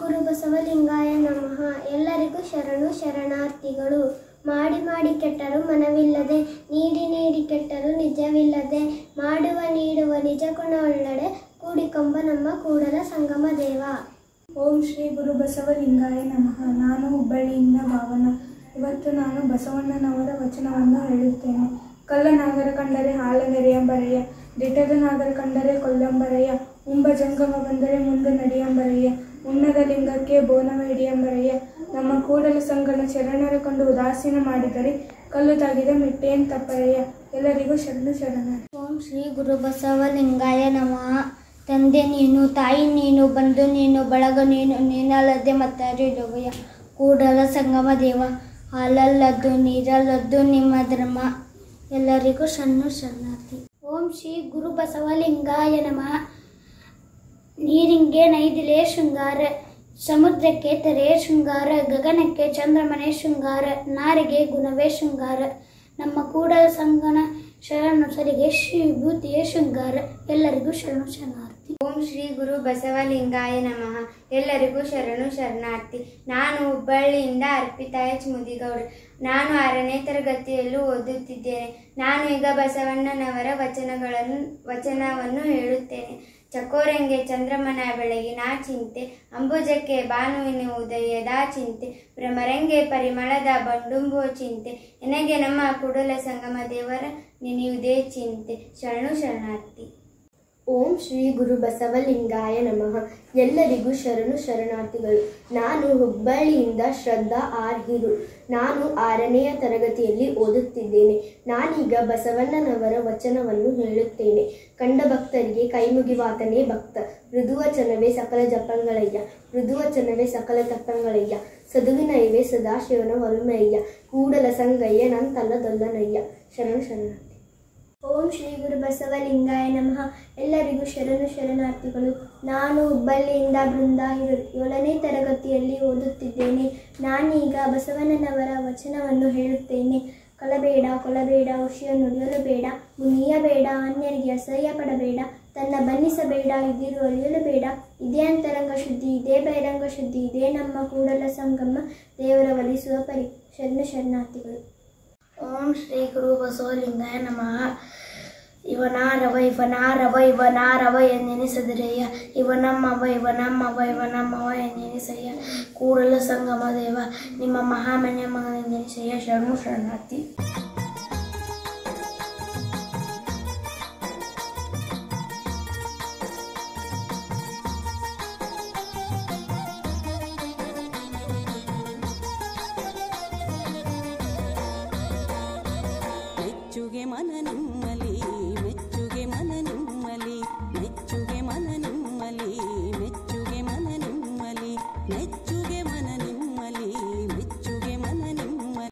ಗುರು ಬಸವಲಿಂಗಾಯ ನಮಃ. ಎಲ್ಲರಿಗೂ ಶರಣು ಶರಣಾರ್ಥಿಗಳು. ಮಾಡಿ ಮಾಡಿ ಕೆಟ್ಟರು ಮನವಿಲ್ಲದೆ, ನೀಡಿ ನೀಡಿ ಕೆಟ್ಟರು ನಿಜವಿಲ್ಲದೆ, ಮಾಡುವ ನೀಡುವ ನಿಜ ಗುಣವುಳ್ಳಡೆ, ಕೂಡಿಕೊಂಬ ನಮ್ಮ ಕೂಡಲ ಸಂಗಮ ದೇವ. ಓಂ ಶ್ರೀ ಗುರು ಬಸವಲಿಂಗಾಯ ನಮಃ. ನಾನು ಹುಬ್ಬಳ್ಳಿಯಿಂದ ಭಾವನ. ಇವತ್ತು ನಾನು ಬಸವಣ್ಣನವರ ವಚನವನ್ನು ಹೇಳುತ್ತೇನೆ. ಕಲ್ಲ ನಾಗರ ಕಂಡರೆ ಹಾಲ ನೆರೆಯಂಬರಯ್ಯ, ದಿಟ್ಟದ ನಾಗರ ಕಂಡರೆ ಕೊಲ್ಲಂಬರಯ್ಯ, ಉಂಬ ಜಂಗಮ ಬಂದರೆ ಮುಂದೆ ನಡೆಯಂಬರಯ್ಯ, ಉನ್ನದ ಲಿಂಗಕ್ಕೆ ಬೋನವ ಹಿಡಿಯಂಬರಯ್ಯ. ನಮ್ಮ ಕೂಡಲ ಸಂಗನ ಶರಣರ ಕಂಡು ಉದಾಸೀನ ಮಾಡಿದರೆ ಕಲ್ಲು ತಾಗಿದ ಮಿಟ್ಟೇನ್ ತಪ್ಪರಯ್ಯ. ಎಲ್ಲರಿಗೂ ಶರಣು ಶರಣ. ಓಂ ಶ್ರೀ ಗುರು ಬಸವಲಿಂಗಾಯ ನಮಃ. ತಂದೆ ನೀನು, ತಾಯಿ ನೀನು, ಬಂಧು ನೀನು, ಬಳಗ ನೀನು, ನೀನಲ್ಲದೆ ಮತ್ತಾರು ಇಲ್ಲವಯ್ಯ. ಕೂಡಲ ಸಂಗಮ ದೇವ, ಹಾಲಲ್ಲದ್ದು ನೀರಲ್ಲದ್ದು ನಿಮ್ಮ ಧರ್ಮ. ಎಲ್ಲರಿಗೂ ಶರಣು ಶರಣಾರ್ಥಿ. ಓಂ ಶ್ರೀ ಗುರು ಬಸವಲಿಂಗಾಯ ನಮಃ. ನೀರಿಂಗೆ ನೈದಿಲೆ ಶೃಂಗಾರ, ಸಮುದ್ರಕ್ಕೆ ತೆರೆ ಶೃಂಗಾರ, ಗಗನಕ್ಕೆ ಚಂದ್ರಮನೆ ಶೃಂಗಾರ, ನಾರಿಗೆ ಗುಣವೇ ಶೃಂಗಾರ. ನಮ್ಮ ಕೂಡಲ ಸಂಗನ ಶರಣಸರಿಗೆ ಶ್ರೀ ವಿಭೂತಿಯ ಶೃಂಗಾರ. ಎಲ್ಲರಿಗೂ ಶರಣು ಶರಣಾರ್ಥಿ. ಓಂ ಶ್ರೀ ಗುರು ಬಸವಲಿಂಗಾಯ ನಮಃ. ಎಲ್ಲರಿಗೂ ಶರಣು ಶರಣಾರ್ಥಿ. ನಾನು ಹುಬ್ಬಳ್ಳಿಯಿಂದ ಅರ್ಪಿತಾ ಎಚ್ ಮುದಿಗೌಡ. ನಾನು 6ನೇ ತರಗತಿಯಲ್ಲೂ ಓದುತ್ತಿದ್ದೇನೆ. ನಾನು ಈಗ ಬಸವಣ್ಣನವರ ವಚನವನ್ನು ಹೇಳುತ್ತೇನೆ. ಚಕೋರಂಗೆ ಚಂದ್ರಮನ ಬೆಳಗಿನ ಚಿಂತೆ, ಅಂಬುಜಕ್ಕೆ ಭಾನುವಿನ ಉದಯದ ಚಿಂತೆ, ಭ್ರಮರಂಗೆ ಪರಿಮಳದ ಬಂಡುಂಬುವ ಚಿಂತೆ, ನನಗೆ ನಮ್ಮ ಕೂಡಲ ಸಂಗಮ ದೇವರ ನೆನೆಯುವುದೇ ಚಿಂತೆ. ಶರಣು ಶರಣಾರ್ಥಿ. ಓಂ ಶ್ರೀ ಗುರು ಬಸವಲಿಂಗಾಯ ನಮಃ. ಎಲ್ಲರಿಗೂ ಶರಣು ಶರಣಾರ್ಥಿಗಳು. ನಾನು ಹುಬ್ಬಳ್ಳಿಯಿಂದ ಶ್ರದ್ಧಾ ಆರ್ ಹಿರು. ನಾನು 6ನೇ ತರಗತಿಯಲ್ಲಿ ಓದುತ್ತಿದ್ದೇನೆ. ನಾನೀಗ ಬಸವಣ್ಣನವರ ವಚನವನ್ನು ಹೇಳುತ್ತೇನೆ. ಕಂಡ ಭಕ್ತರಿಗೆ ಕೈಮುಗಿವಾತನೇ ಭಕ್ತ, ಮೃದುವಚನವೇ ಸಕಲ ಜಪಂಗಳಯ್ಯ, ಮೃದುವಚನವೇ ಸಕಲ ತಪ್ಪಂಗಳಯ್ಯ, ಸದುವಿನಯವೇ ಸದಾಶಿವನ ಒಲುಮೆಯ್ಯ, ಕೂಡಲ ಸಂಗಯ್ಯ ನಂತಲ್ಲದೊಲ್ಲನಯ್ಯ. ಶರಣು ಶರಣಾರ್ಥಿ. ಓಂ ಶ್ರೀ ಗುರು ಬಸವಲಿಂಗಾಯ ನಮಃ. ಎಲ್ಲರಿಗೂ ಶರಣು ಶರಣಾರ್ಥಿಗಳು. ನಾನು ಹುಬ್ಬಳ್ಳಿಯಿಂದ ಬೃಂದಾ ಹಿರು, 7ನೇ ತರಗತಿಯಲ್ಲಿ ಓದುತ್ತಿದ್ದೇನೆ. ನಾನೀಗ ಬಸವಣ್ಣನವರ ವಚನವನ್ನು ಹೇಳುತ್ತೇನೆ. ಕಲಬೇಡ, ಕೊಲಬೇಡ, ಹುಷಿಯನ್ನು ನುಡಿಯಲು ಬೇಡ, ಮುನಿಯಬೇಡ, ಅನ್ಯರಿಗೆ ಅಸಹ್ಯ ಪಡಬೇಡ, ತನ್ನ ಬಣ್ಣಿಸಬೇಡ, ಇದಿರು ಅಳಿಯಲು ಬೇಡ. ಇದೇ ಅಂತರಂಗ ಶುದ್ಧಿ, ಇದೇ ಬಹಿರಂಗ ಶುದ್ಧಿ, ಇದೇ ನಮ್ಮ ಕೂಡಲ ಸಂಗಮ ದೇವರ ಒಲಿಸುವ ಪರಿ. ಶರಣ ಶರಣಾರ್ಥಿಗಳು. ಓಂ ಶ್ರೀ ಗುರು ಬಸವಲಿಂಗಾಯ ನಮಃ. ಇವನಾರವ ಎನ್ನೆನಿಸದಿರಯ್ಯ, ಇವನಮ್ಮವ ಎನ್ನೆನಿಸಯ್ಯ. ಕೂಡಲ ಸಂಗಮ ದೇವ, ನಿಮ್ಮ ಮಹಾಮನ್ಯ ಮಗನೆನ್ನೆನಿಸಯ್ಯ. ಶರಣು ಶರಣಾರ್ಥಿ. ಮನ ನಿಮ್ಮಲಿ